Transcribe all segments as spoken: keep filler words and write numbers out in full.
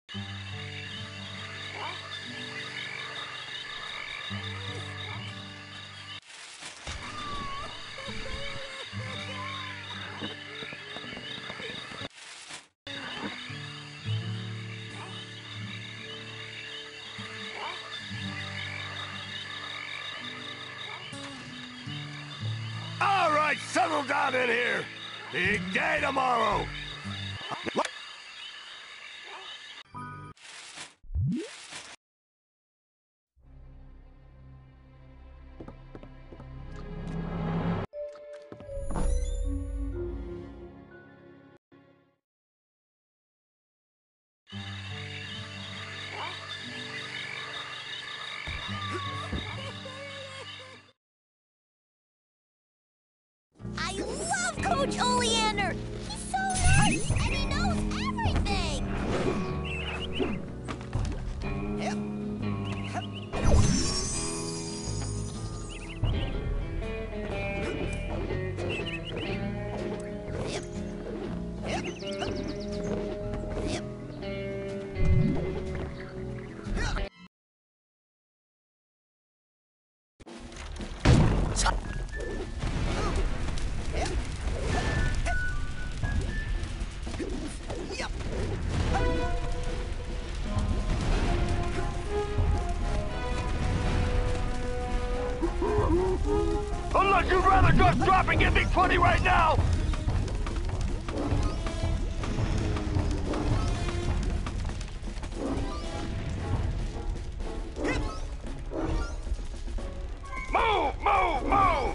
All right, settle down in here. Big day tomorrow. I love Coach Oleander! He's so nice, and he knows everything! Yep. Yep. Yep. Unless you'd rather just drop and give me twenty right now! Move! Move! Move!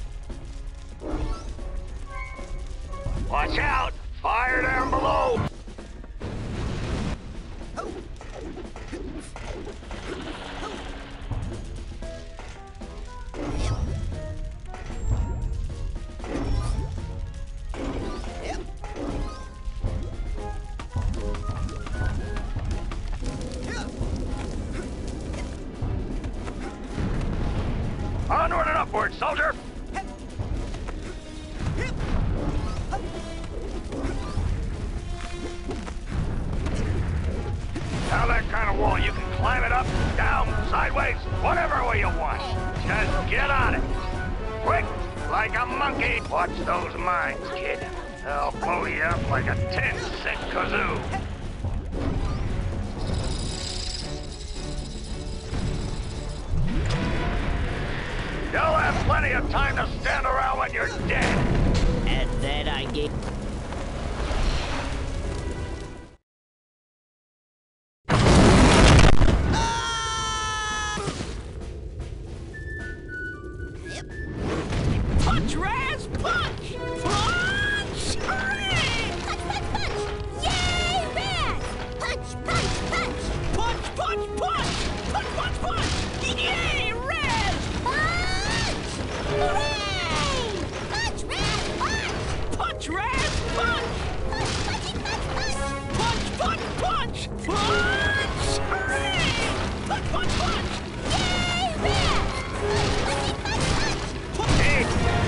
Watch out! Fire down below! Onward and upward, soldier! Now that kind of wall, you can climb it up, down, sideways, whatever way you want. Just get on it. Quick, like a monkey. Watch those mines, kid. They'll blow you up like a ten-cent kazoo. You'll have plenty of time to stand around when you're dead. And then I get... Punch, Raz! Punch! Punch! Hooray! Punch, punch, punch! Yay, Raz! Punch, punch, punch! Punch, punch, punch! Punch, punch, punch! Yay, Raz! Punch! Hooray! Punch, Raz! Punch! Punch, Raz! Punch! Punch, punchy, punch, punch! Punch, punch, punch! Punch! Hooray! Punch, punch, punch! Yay, Raz! Punch, punchy, punch, punch! Hey!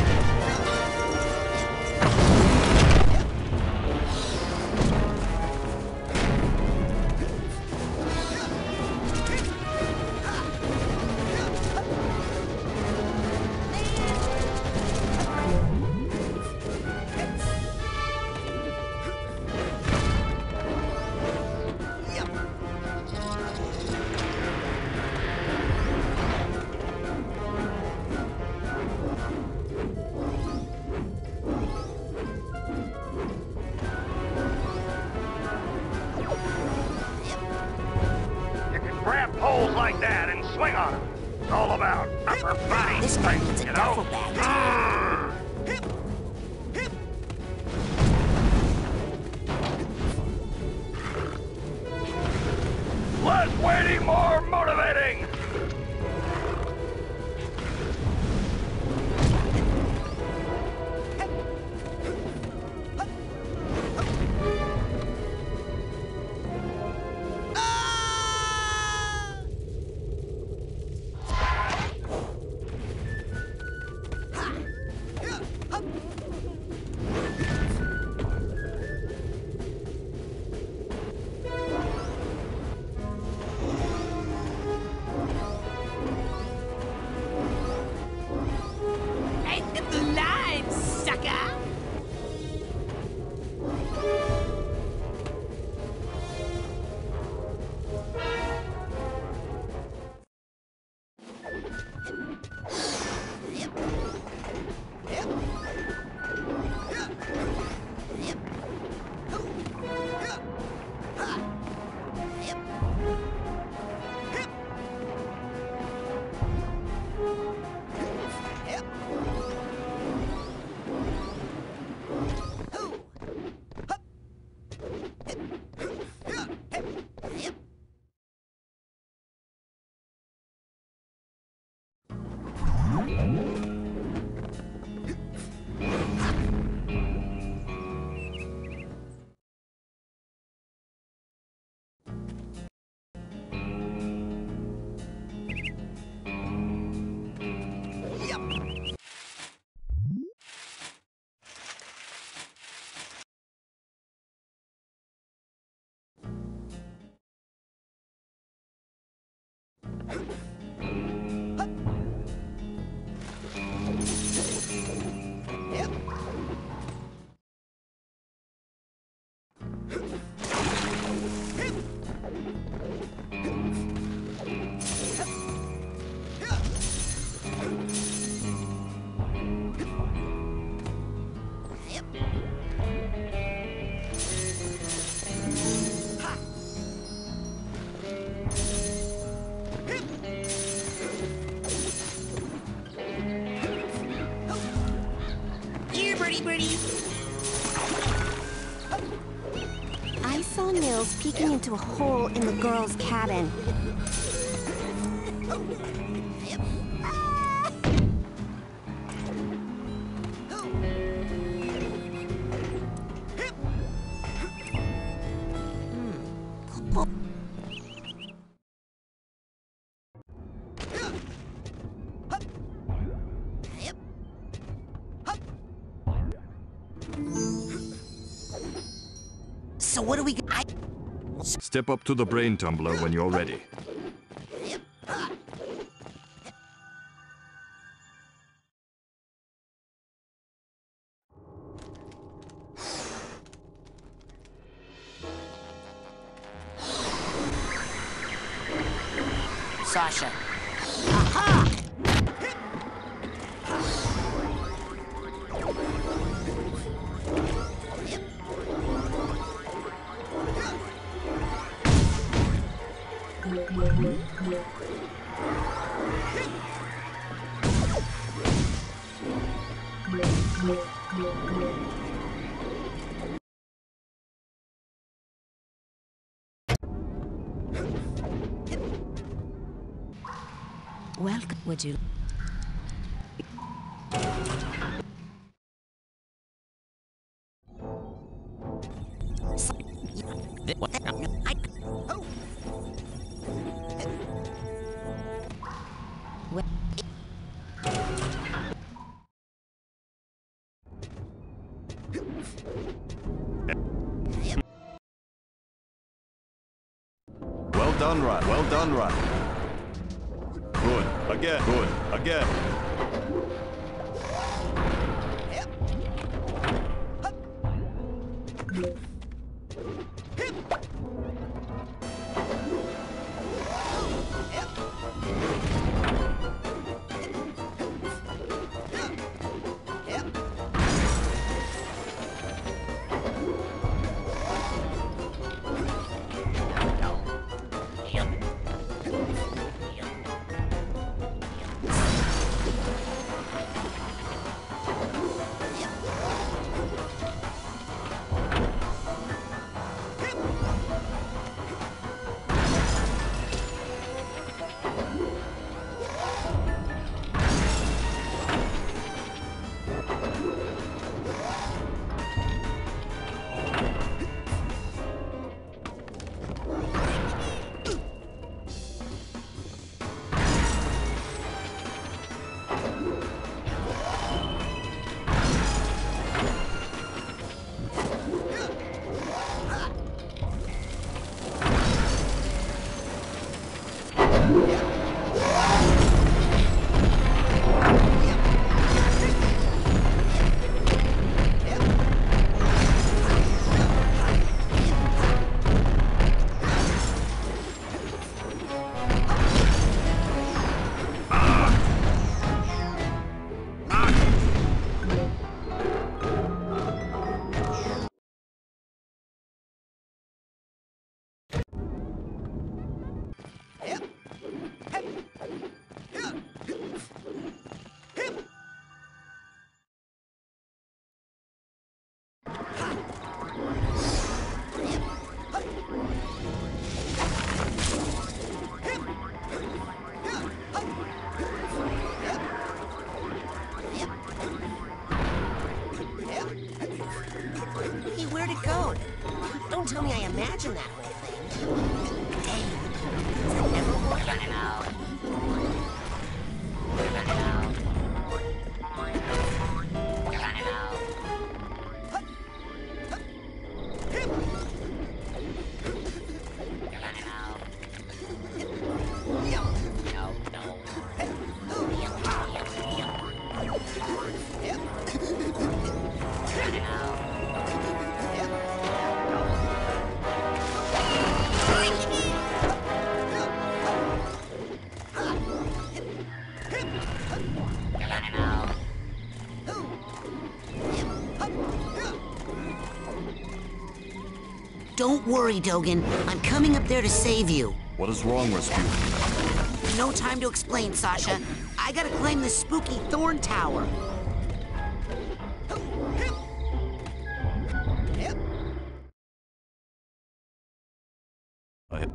Poles like that and swing on them. It's all about upper body This guy strength, needs a you duffel know? bag. Hip! Hip! Less waiting, more motivating! Here, birdie, birdie. I saw Nils peeking into a hole in the girls' cabin. So what do we? I Step up to the brain tumbler when you're ready. Sasha. Aha! Welcome, would you? Well done, Rat. Well done, Rat. Good. Again. Good. Again. Hey, where'd it go? Don't tell me I imagined that whole thing. Dang. Does it never work? Running out. Running out. Running out. Running out. worry, Dogen. I'm coming up there to save you. What is wrong, Rasputin? No time to explain, Sasha. I gotta climb the spooky Thorn Tower. I...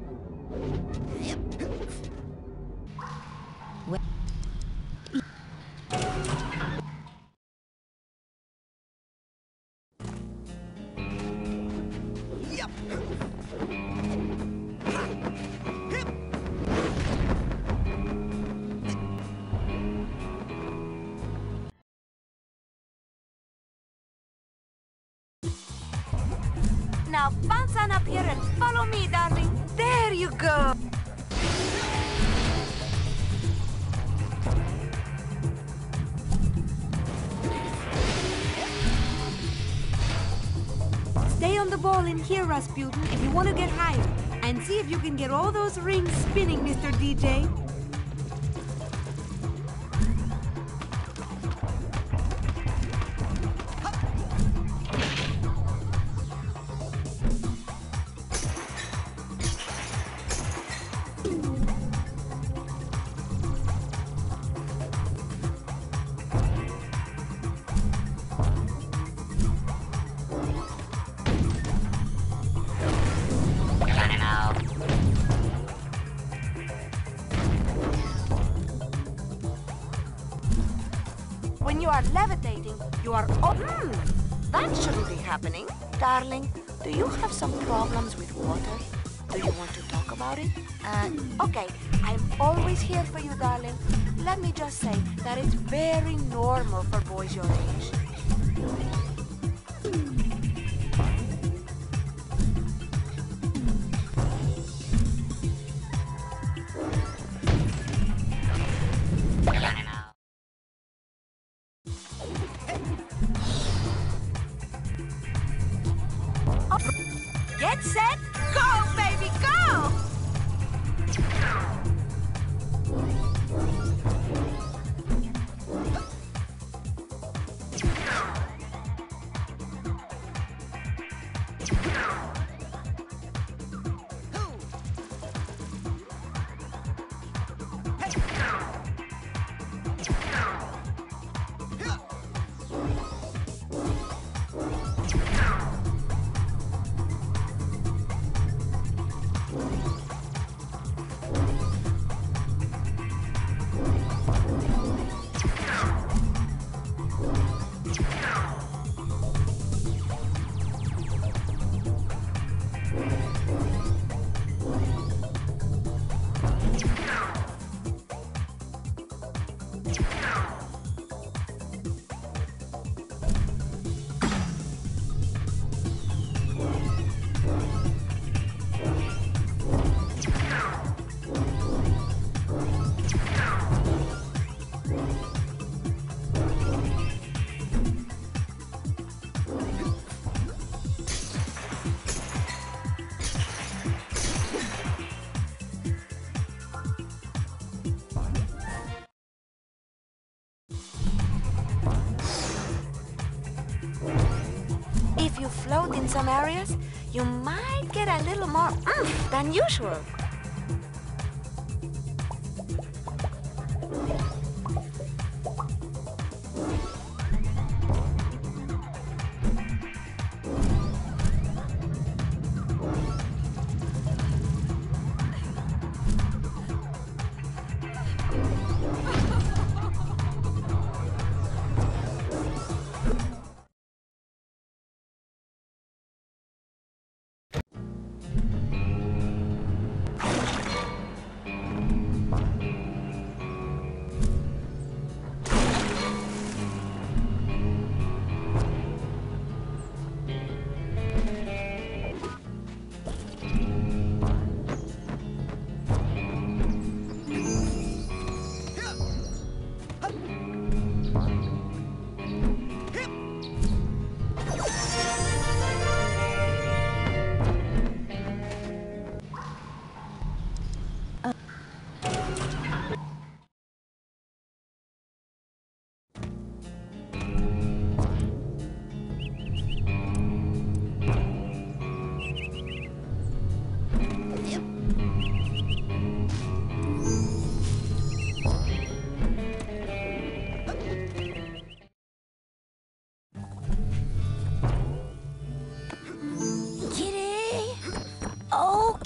Now bounce on up here and follow me, darling. There you go. Stay on the ball in here, Rasputin, if you want to get higher. And see if you can get all those rings spinning, Mister D J. When you are levitating, you are... Oh, hmm, that shouldn't be happening. Darling, do you have some problems with water? Do you want to talk about it? Uh, okay, I'm always here for you, darling. Let me just say that it's very normal for boys your age. Get set, go, baby, go! If you float in some areas, you might get a little more oomph than usual.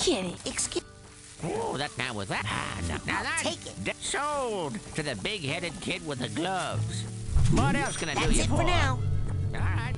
kidding. Excuse Oh, that now was that. Ah, now, now that's Take it. d- sold to the big-headed kid with the gloves. What else can I do That's you it for? for now. All right.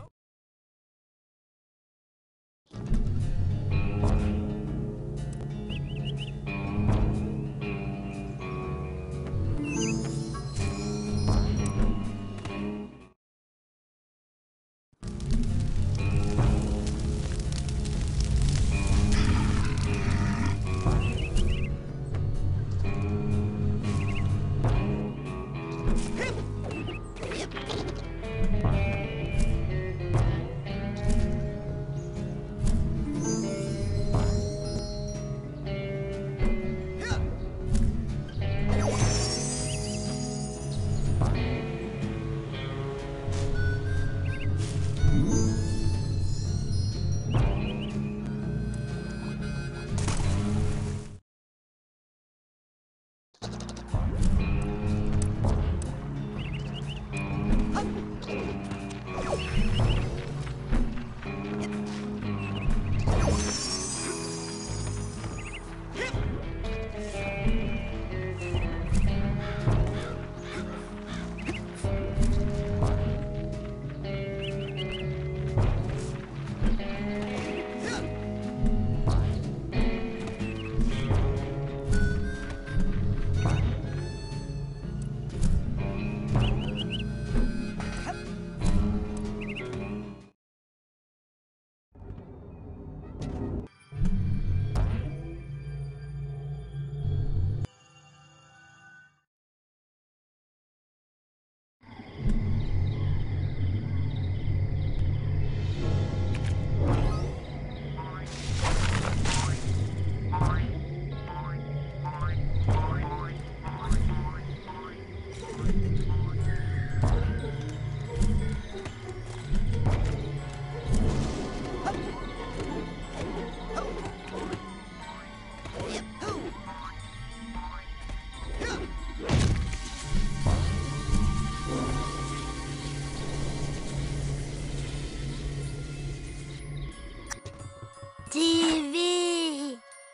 T V!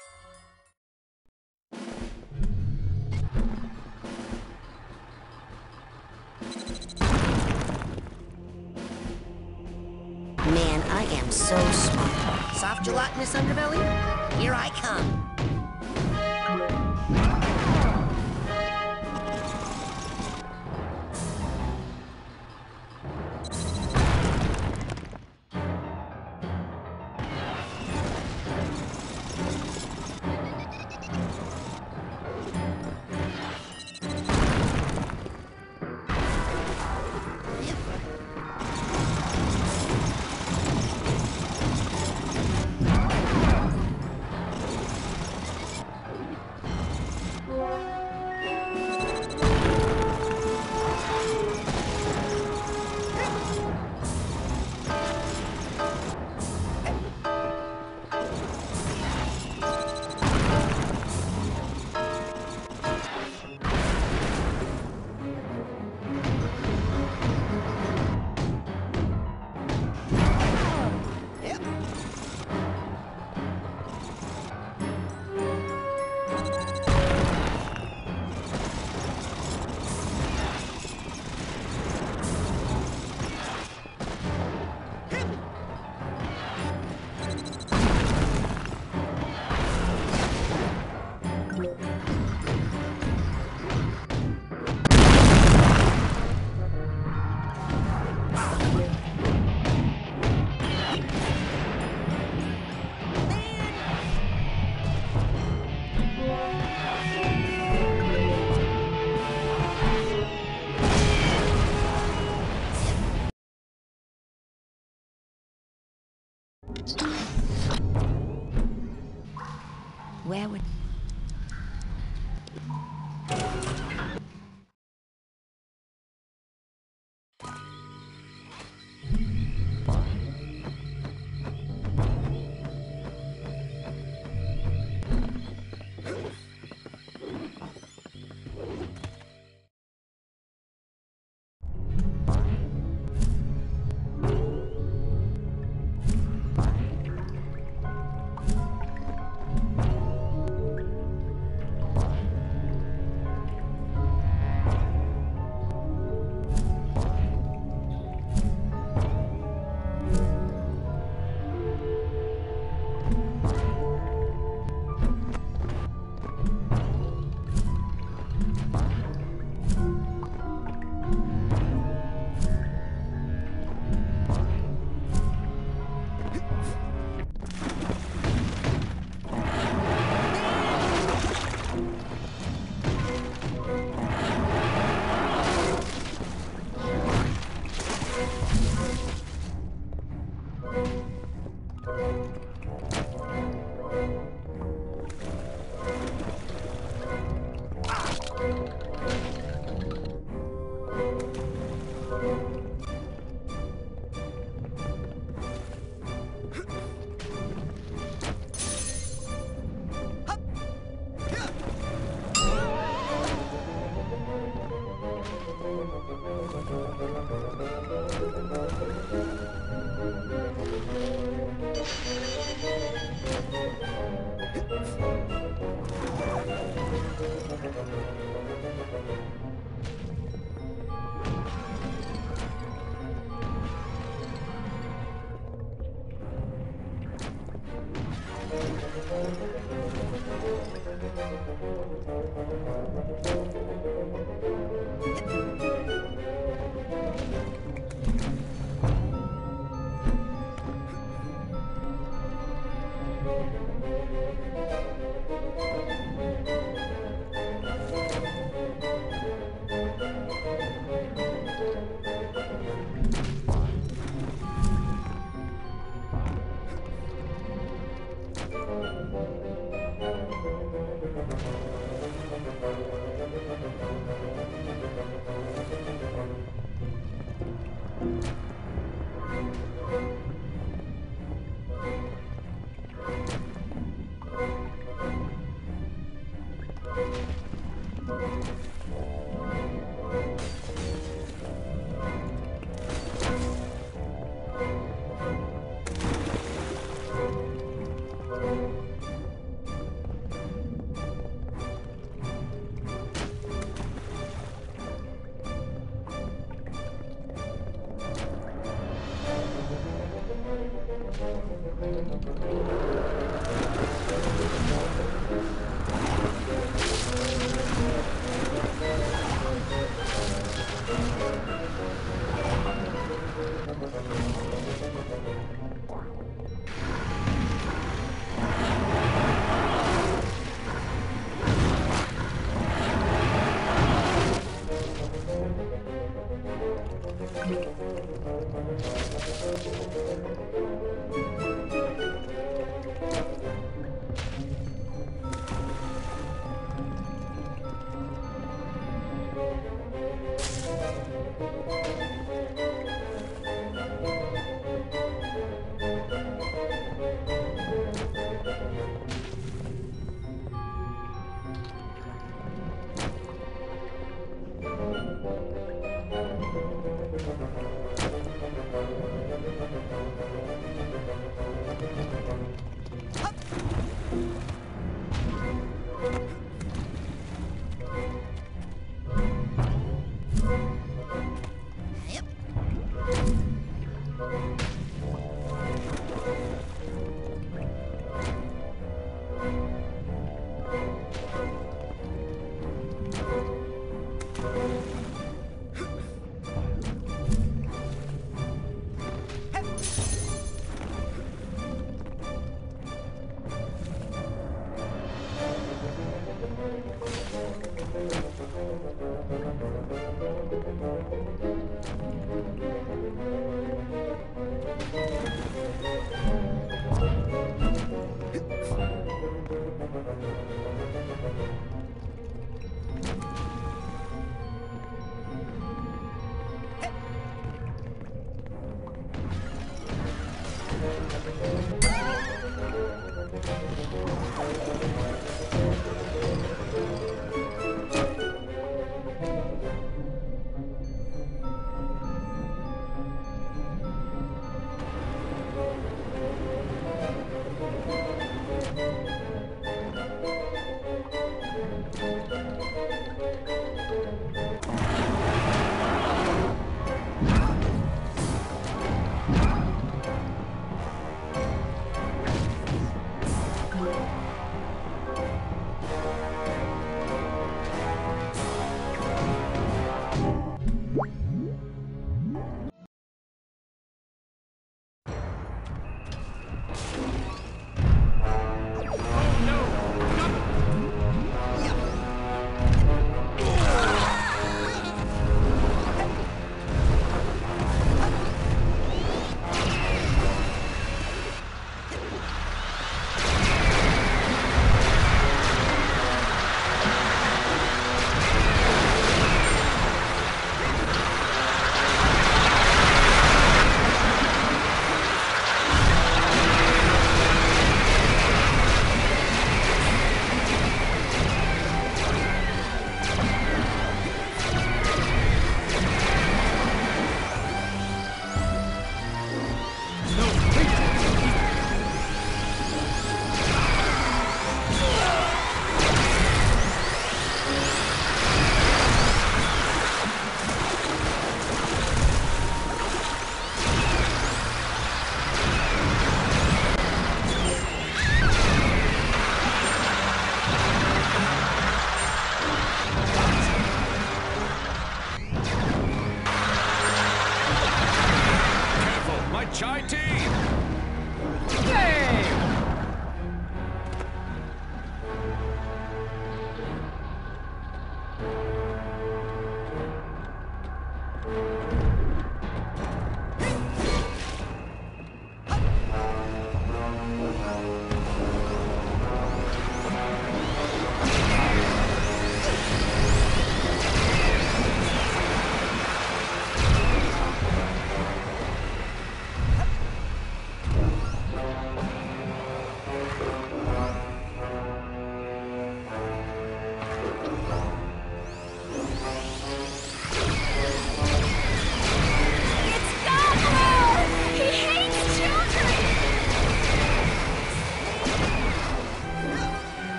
Man, I am so smart. Soft gelatinous underbelly? Here I come. Where would...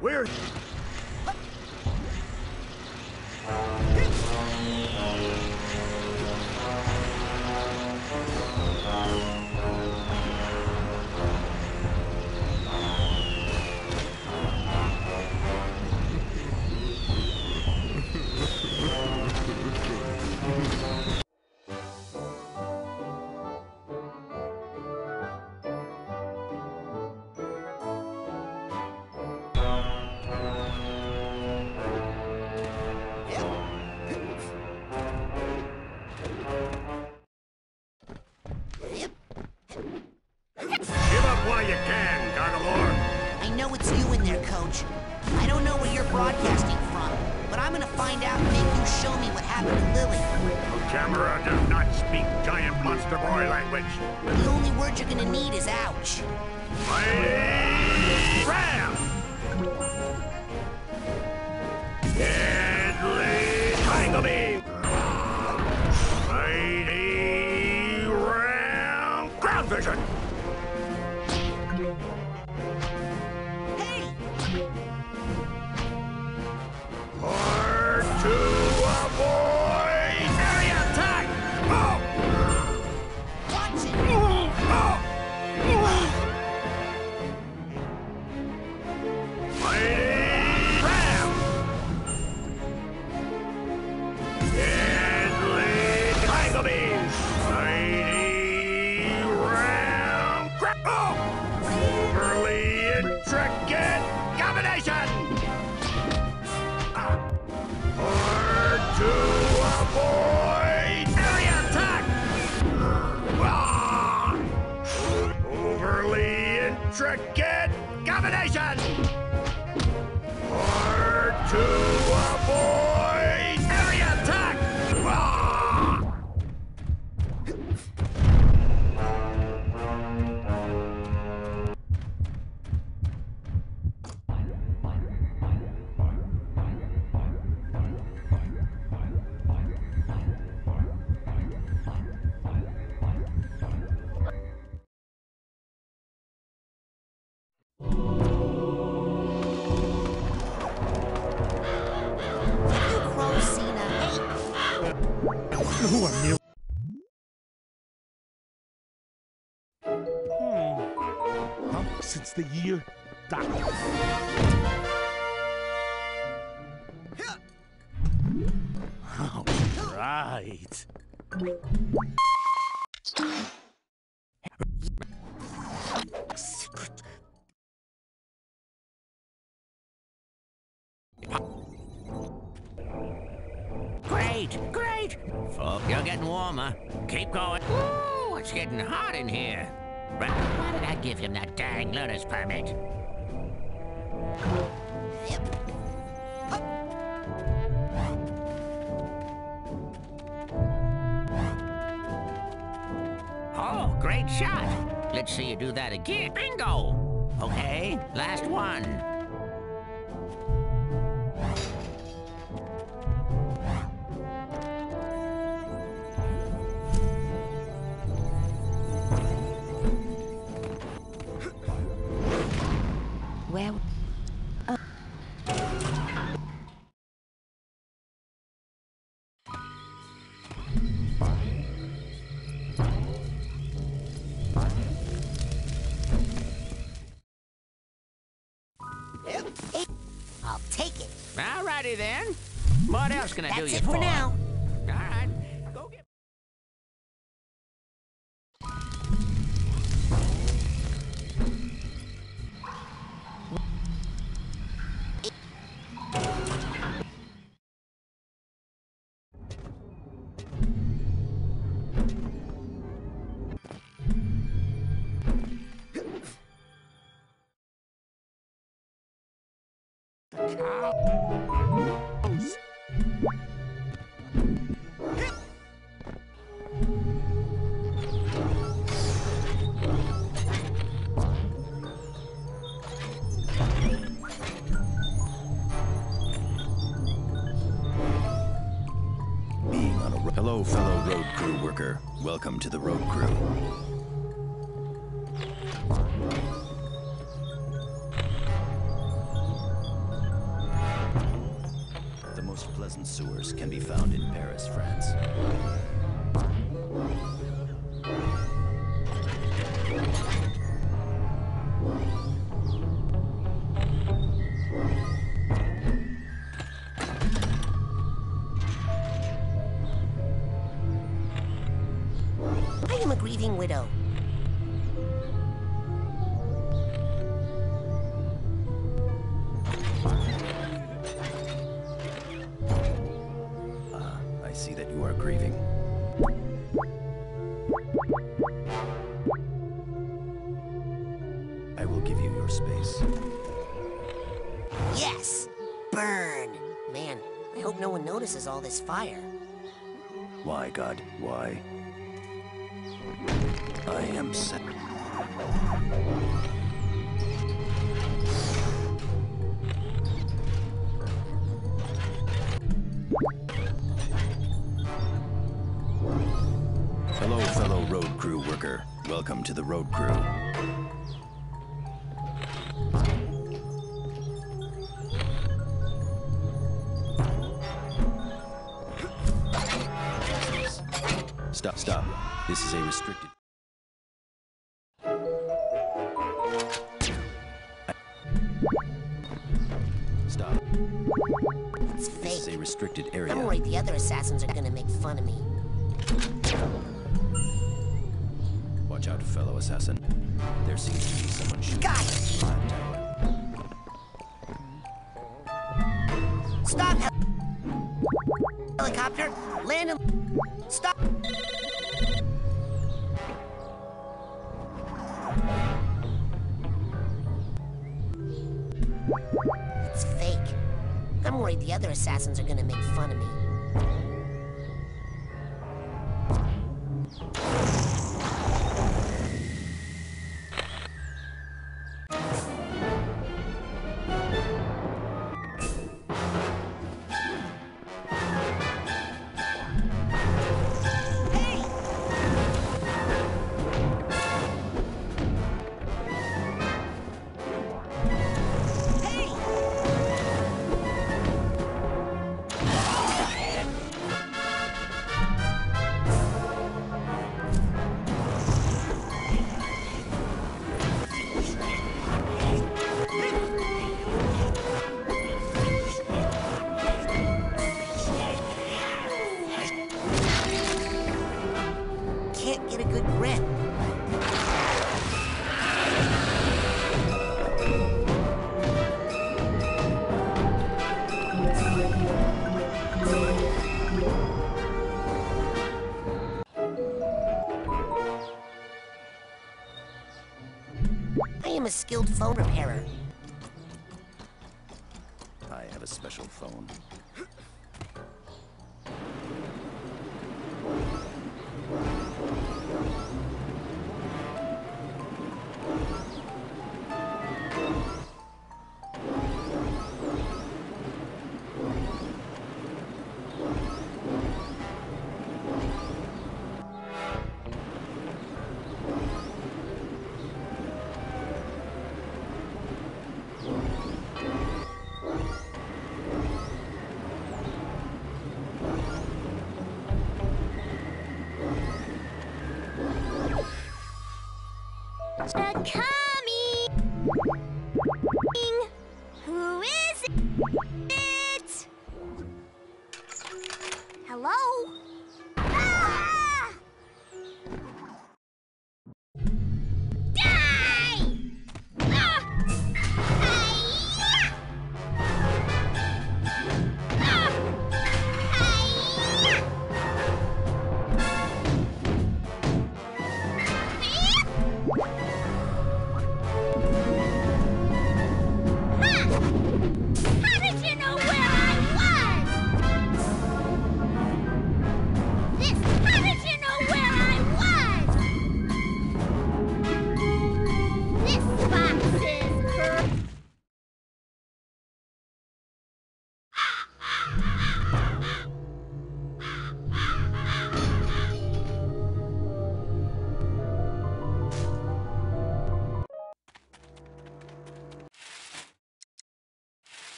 We're... While you can, Gargalore. I know it's you in there, Coach. I don't know where you're broadcasting from, but I'm gonna find out and make you show me what happened to Lily. Tamara does not speak giant monster boy language. The only word you're gonna need is ouch. Mighty Ram! Deadly Triangle Beam! Mighty Ram! Ground Vision! Hard to avoid! Area attack! Oh! Watch it! Oh! Mighty Ram! Deadly Triangle Beam! Mighty Ram! Gra oh! Overly intricate combination! Hard to avoid! Area attack! Ah! Overly intricate combination! Hard to avoid! Area attack! Ah! Who are you? Huh? Since the year that. Oh, right. Great, great. Oh, you're getting warmer. Keep going. Ooh, it's getting hot in here. But why did I give him that dang learner's permit? Oh, great shot. Let's see you do that again. Bingo! Okay, last one. Where? Uh. I'll take it. Alrighty then. What else can I do That's you it for? for now. All right. Go get. Hello, fellow road crew worker. Welcome to the road crew. dozen sewers can be found in Paris, France. I am a grieving widow. Ah, I see that you are grieving. I will give you your space. Yes! Burn! Man, I hope no one notices all this fire. Why, God, why? I am set. Hello, fellow road crew worker. Welcome to the road crew. Stop, stop. This is a restricted... Stop. It's This is a fake. restricted area. I'm worried the other assassins are gonna make fun of me. Watch out, fellow assassin. There seems to be someone shooting. Got at it! the flat tower. Stop! hel- Helicopter! Land and... Stop! It's fake. I'm worried the other assassins are gonna make fun of me. Hey! Hey! Can't get a good grip. I am a skilled phone repairer. I have a special phone. A coming! Who is it? Hello? Ah! Die! Ah! Hi-ya! Ah! Hi-ya!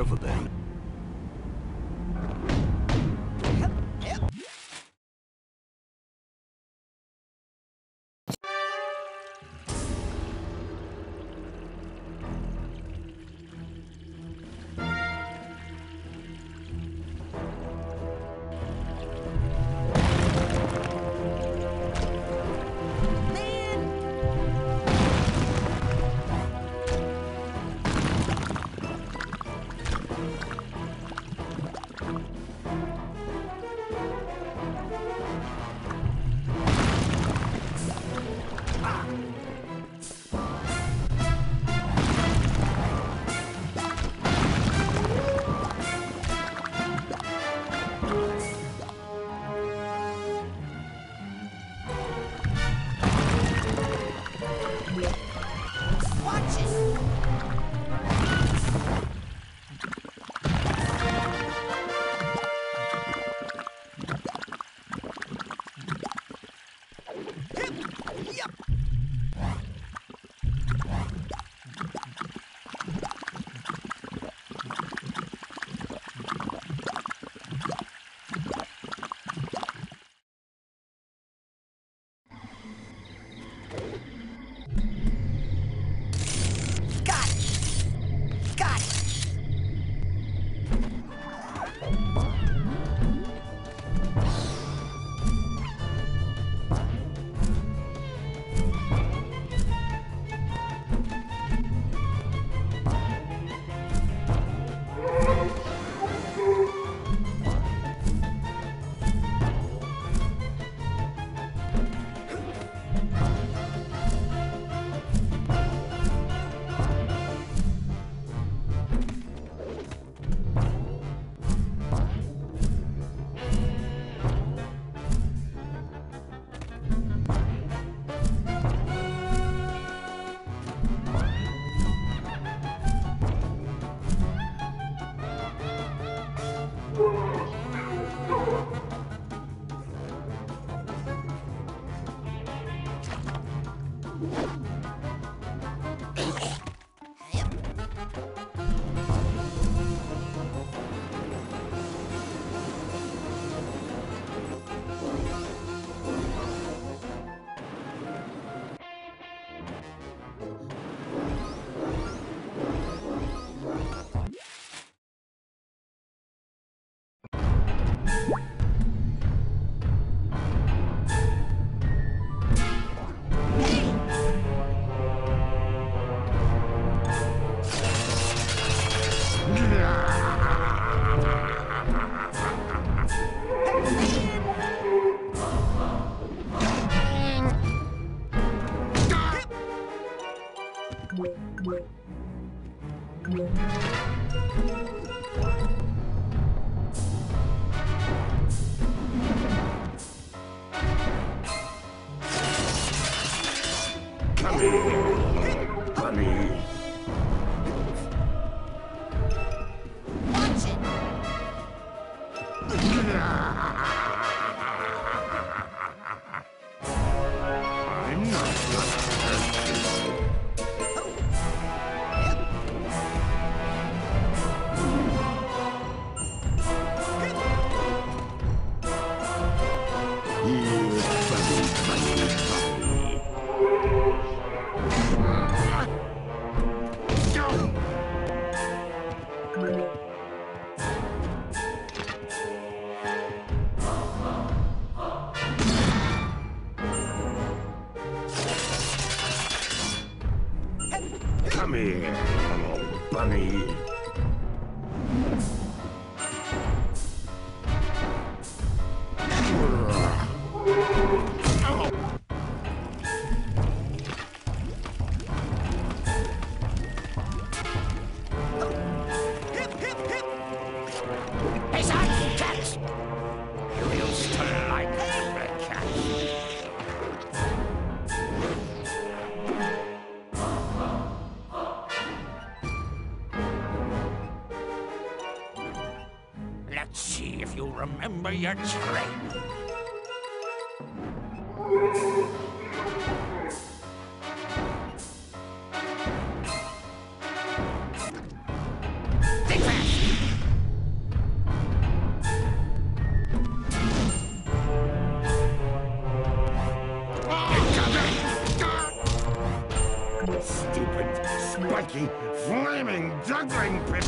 careful then. Come here, bunny. Watch it! I'm not gonna hurt you. Here, bunny, bunny, bunny. Come here, little bunny. Hey, son! Cats! You used to like the cats. Let's see if you remember your train. Think fast! stinky, flaming, juggling pit.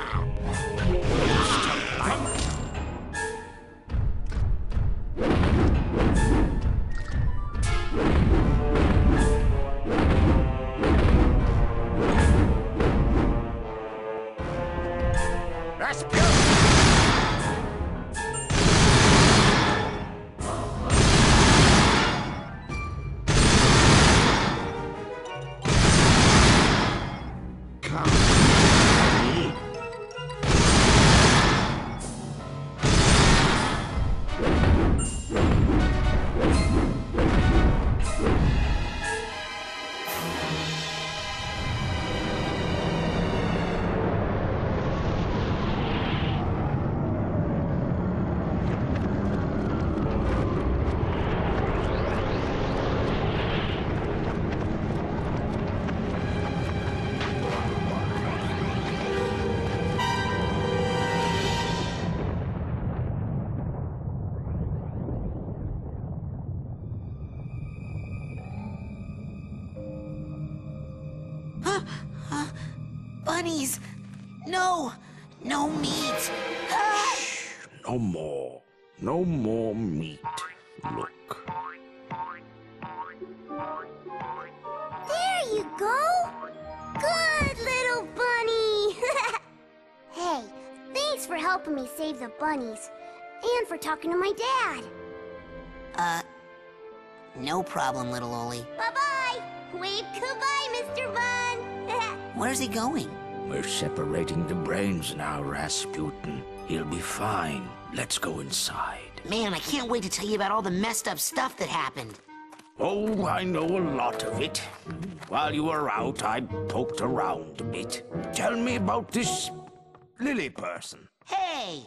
Bunnies! No! No meat! Ah! No more. No more meat. Look. There you go! Good little bunny! Hey, thanks for helping me save the bunnies. And for talking to my dad. Uh, no problem, little Oli. Bye-bye! Wave goodbye, Mister Bun! Where's he going? We're separating the brains now, Rasputin. He'll be fine. Let's go inside. Man, I can't wait to tell you about all the messed up stuff that happened. Oh, I know a lot of it. While you were out, I poked around a bit. Tell me about this Lily person. Hey!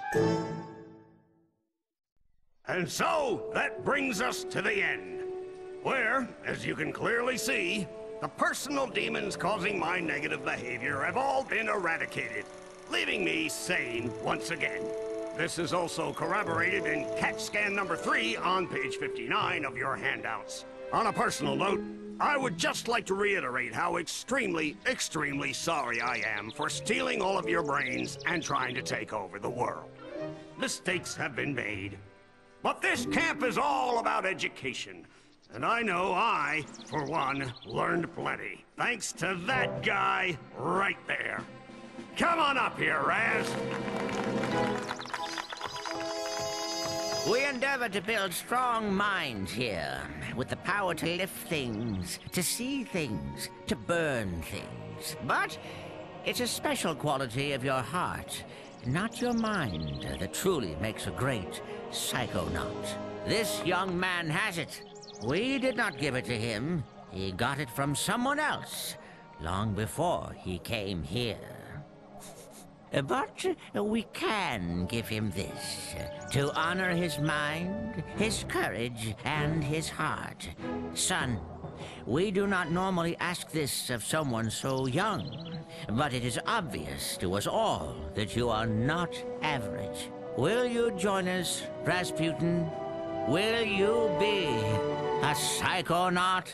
And so, that brings us to the end. Where, as you can clearly see, the personal demons causing my negative behavior have all been eradicated, leaving me sane once again. This is also corroborated in CAT scan number three on page fifty-nine of your handouts. On a personal note, I would just like to reiterate how extremely, extremely sorry I am for stealing all of your brains and trying to take over the world. Mistakes have been made. But this camp is all about education. And I know I, for one, learned plenty. Thanks to that guy right there. Come on up here, Raz. We endeavor to build strong minds here, with the power to lift things, to see things, to burn things. But it's a special quality of your heart, not your mind, that truly makes a great psychonaut. This young man has it. We did not give it to him. He got it from someone else, long before he came here. But we can give him this, to honor his mind, his courage, and his heart. Son, we do not normally ask this of someone so young, but it is obvious to us all that you are not average. Will you join us, Rasputin? Will you be a psychonaut?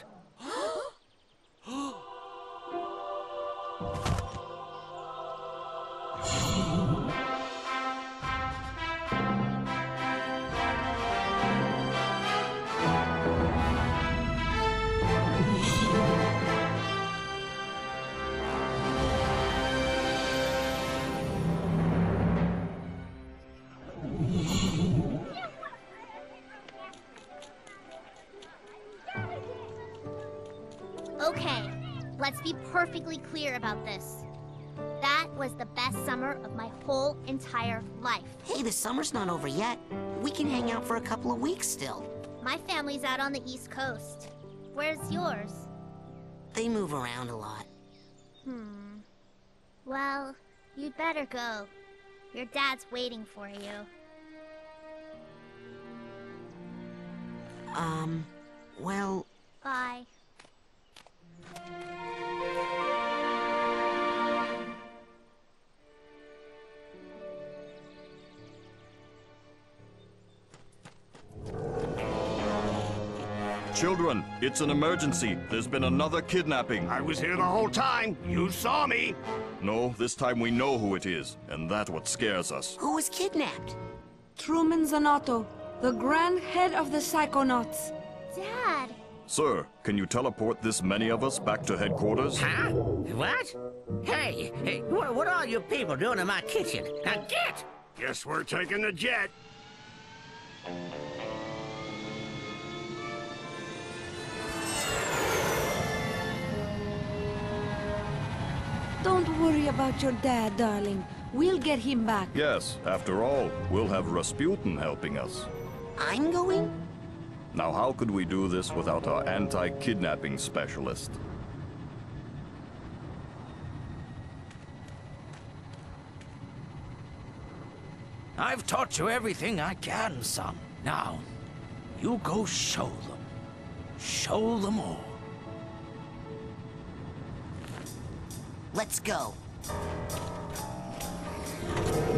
Okay, let's be perfectly clear about this. That was the best summer of my whole entire life. Hey, the summer's not over yet. We can hang out for a couple of weeks still. My family's out on the East Coast. Where's yours? They move around a lot. Hmm. Well, you'd better go. Your dad's waiting for you. Um, well... Bye. Children, it's an emergency. There's been another kidnapping. I was here the whole time. You saw me. No, this time we know who it is, and that's what scares us. Who was kidnapped? Truman Zanotto, the grand head of the Psychonauts. Dad. Sir, can you teleport this many of us back to headquarters? Huh? What? Hey, hey what, what are you people doing in my kitchen? Now get! Guess we're taking the jet. Don't worry about your dad, darling. We'll get him back. Yes, after all, we'll have Rasputin helping us. I'm going? Now how could we do this without our anti-kidnapping specialist? I've taught you everything I can, son. Now, you go show them. Show them all. Let's go.